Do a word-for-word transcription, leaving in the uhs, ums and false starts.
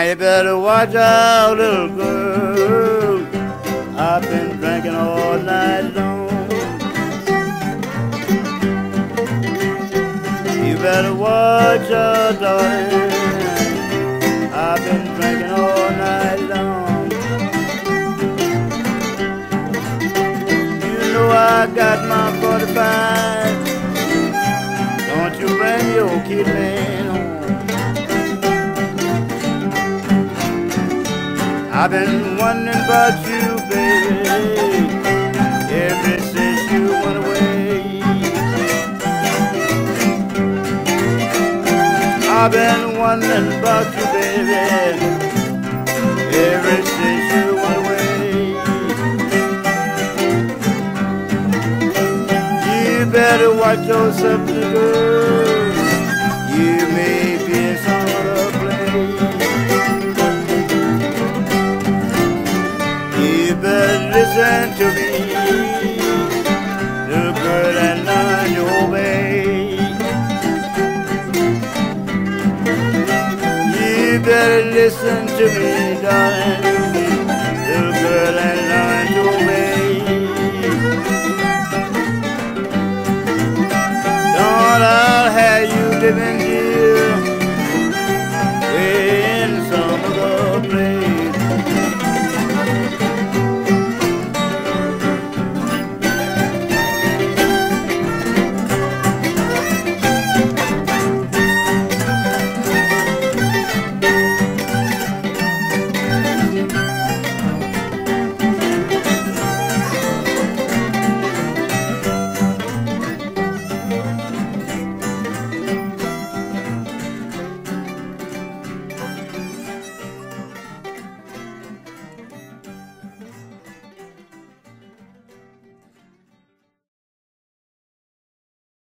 Now you better watch out, little girl. I've been drinking all night long. You better watch out, darling. I've been drinking all night long. You know I got my forty-five. Don't you bring your kid man home. I've been wondering about you, baby, ever since you went away. I've been wondering about you, baby, ever since you went away. You better watch yourself, little girl. You may be in some other place. You better listen to me, little girl, and learn to obey. You better listen to me, darling.